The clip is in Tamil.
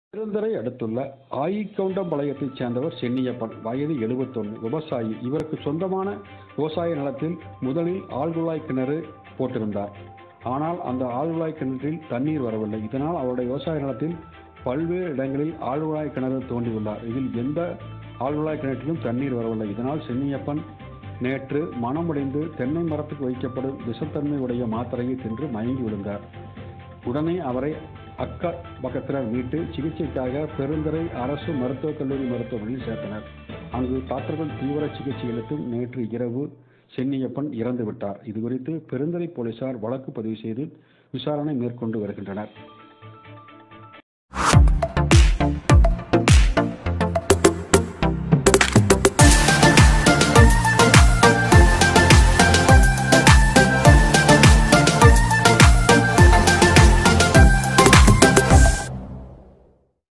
பெருந்துறை அடுத்துள்ள ஆயிக்கவுண்டம்பாளையத்தைச் சேர்ந்தவர் சென்னியப்பன். வயது 71, விவசாயி. இவருக்கு சொந்தமான விவசாய நிலத்தில் முதலில் ஆழ்குழாய் கிணறு போட்டிருந்தார். ஆனால் அந்த ஆழ்குழாய் கிணற்றில் தண்ணீர் வரவில்லை. இதனால் அவருடைய விவசாய நிலத்தில் பல்வேறு இடங்களில் ஆழ்குழாய் கிணறு தோண்டியுள்ளார். இதில் எந்த ஆழ்குழாய் கிணற்றிலும் தண்ணீர் வரவில்லை. இதனால் சென்னியப்பன் நேற்று மனமுடைந்து தென்னை மரத்துக்கு வைக்கப்படும் விஷத்தன்மை உடைய மாத்திரையை தின்று மயங்கி விழுந்தார். உடனே அவரை பக்கத்தினர் மீட்டு சிகிச்சைக்காக பெருந்துறை அரசு மருத்துவக் கல்லூரி மருத்துவமனையில் சேர்த்தனர். அங்கு டாக்டர்கள் தீவிர சிகிச்சை அளித்தும் நேற்று இரவு சென்னியப்பன் இறந்துவிட்டார். இதுகுறித்து பெருந்துறை போலீசார் வழக்கு பதிவு செய்து விசாரணை மேற்கொண்டு வருகின்றனர்.